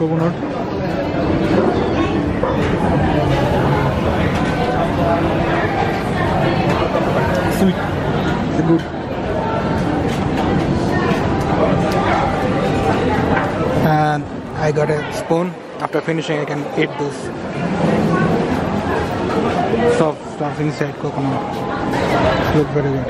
coconut. Sweet. It's good. And I got a spoon. After finishing, I can eat this soft stuff inside coconut. Look very good.